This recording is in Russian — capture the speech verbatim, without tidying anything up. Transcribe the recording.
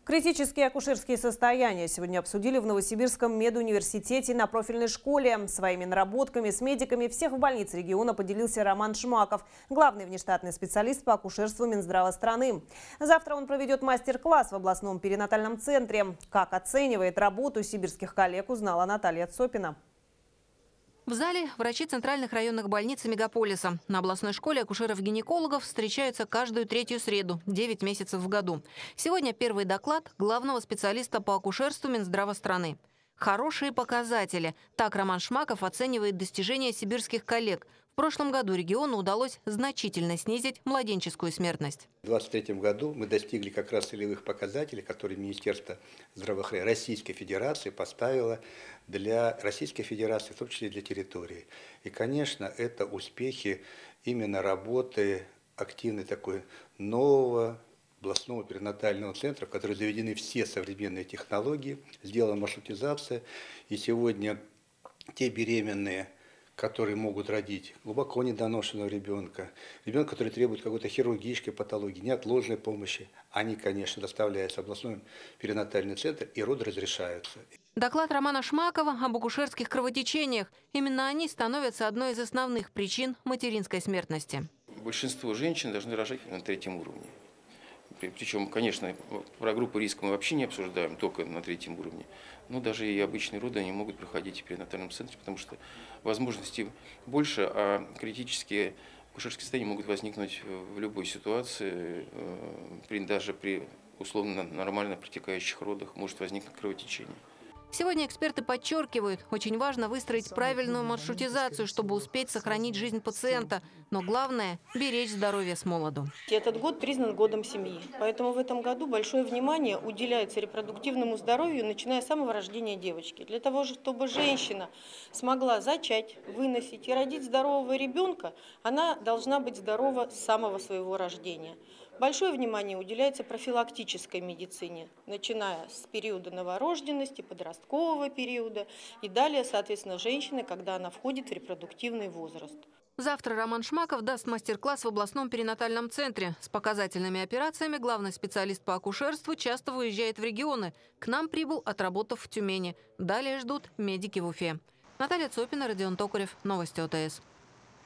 Критические акушерские состояния сегодня обсудили в Новосибирском медуниверситете на профильной школе. Своими наработками с медиками всех в больнице региона поделился Роман Шмаков, главный внештатный специалист по акушерству Минздрава страны. Завтра он проведет мастер-класс в областном перинатальном центре. Как оценивает работу сибирских коллег, узнала Наталья Цопина. В зале врачи центральных районных больниц и мегаполиса. На областной школе акушеров-гинекологов встречаются каждую третью среду, девять месяцев в году. Сегодня первый доклад главного специалиста по акушерству Минздрава страны. Хорошие показатели. Так Роман Шмаков оценивает достижения сибирских коллег. В прошлом году региону удалось значительно снизить младенческую смертность. В две тысячи двадцать третьем году мы достигли как раз целевых показателей, которые Министерство здравоохранения Российской Федерации поставило для Российской Федерации, в том числе для территории. И, конечно, это успехи именно работы активной такой нового областного перинатального центра, в который заведены все современные технологии, сделана маршрутизация. И сегодня те беременные, которые могут родить глубоко недоношенного ребенка, ребенка, который требует какой-то хирургической патологии, неотложной помощи, они, конечно, доставляются в областной перинатальный центр, и роды разрешаются. Доклад Романа Шмакова об акушерских кровотечениях. Именно они становятся одной из основных причин материнской смертности. Большинство женщин должны рожать на третьем уровне. Причем, конечно, про группу риска мы вообще не обсуждаем, только на третьем уровне. Но даже и обычные роды они могут проходить в перинатальном центре, потому что возможностей больше, а критические акушерские состояния могут возникнуть в любой ситуации. Даже при условно нормально протекающих родах может возникнуть кровотечение. Сегодня эксперты подчеркивают, очень важно выстроить правильную маршрутизацию, чтобы успеть сохранить жизнь пациента. Но главное – беречь здоровье с молоду. Этот год признан годом семьи. Поэтому в этом году большое внимание уделяется репродуктивному здоровью, начиная с самого рождения девочки. Для того, чтобы женщина смогла зачать, выносить и родить здорового ребенка, она должна быть здорова с самого своего рождения. Большое внимание уделяется профилактической медицине, начиная с периода новорожденности, подросткового периода и далее, соответственно, женщины, когда она входит в репродуктивный возраст. Завтра Роман Шмаков даст мастер-класс в областном перинатальном центре. С показательными операциями главный специалист по акушерству часто выезжает в регионы. К нам прибыл, отработав в Тюмени. Далее ждут медики в Уфе. Наталья Цопина, Родион Токарев. Новости ОТС.